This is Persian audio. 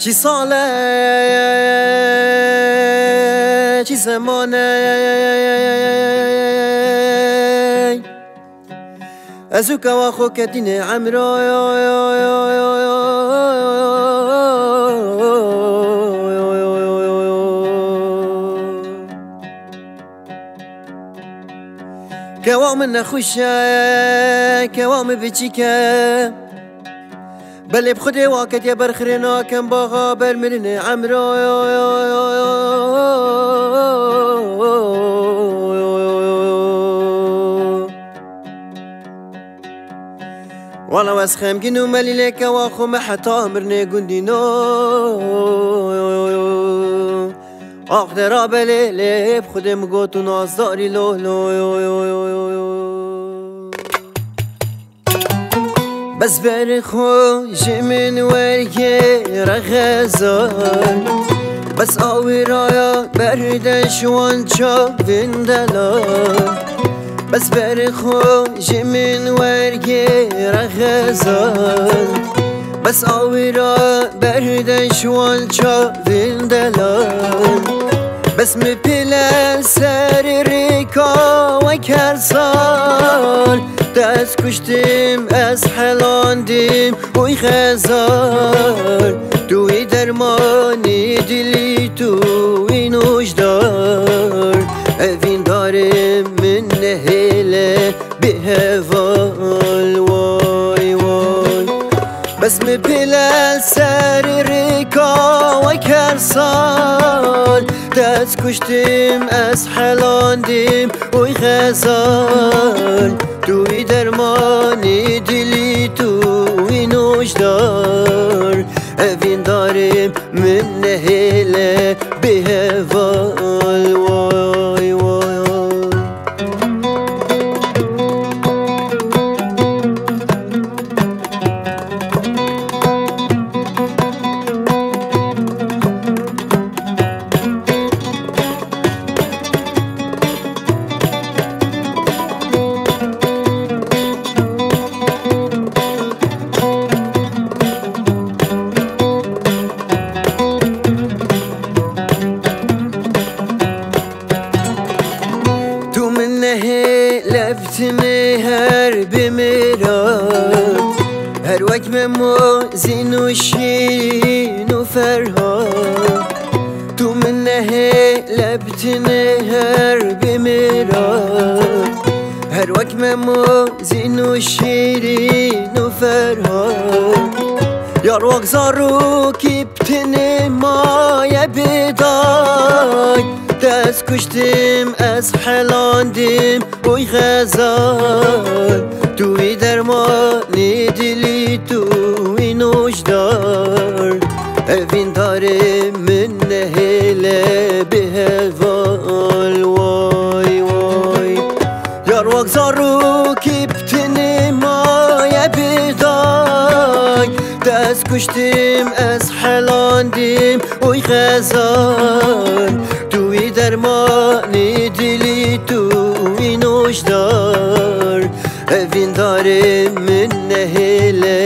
چی ساله چی زمانه ازو کوا خو کتین عمرو کوا من نخوشه کوا من بچیکه بله بخده واقت یا برخرنا کم باغا برمرن عمرو وانا واسخم جنو مالي لك واخو محتا مرني قندينو اقدر بله بخده مقوتو نازداري لو بس برخوش من ورگه رغزال بس آوی رایا بردش وانچا بندلال بس برخوش من ورگه رغزال بس آوی را بردش وانچا بندلال بس مپلل سر ریکا و کرسال دست کشتیم از حلاندیم وی خزار توی درمانی دلی توی نوشدار اوین دارم من نهیله به هوال وای وای بس مپلل سر ریکا و کرسال دست کشتیم از حلاندیم وی خزار توی درمانی دلی توی نوشدار اوین داریم من نهیله به هوال وای وای لفتني هرب مراد هر وقت موزين وشين وفرهاد تو منه لفتني هرب مراد هر وقت موزين وشيرين وفرهاد یار وقت زارو کیبتنی مایه بدای دست کشتیم از حلاندیم وی خزار توی درمانی دلی توی نوشدار اوین داره من نهیله به هوال وای وای یار وقت زارو کیبتنی مایه بدای دست کشتیم از حلاندیم وی خزار توی درمانی دلی توی نوشدار اوین داره من نهیله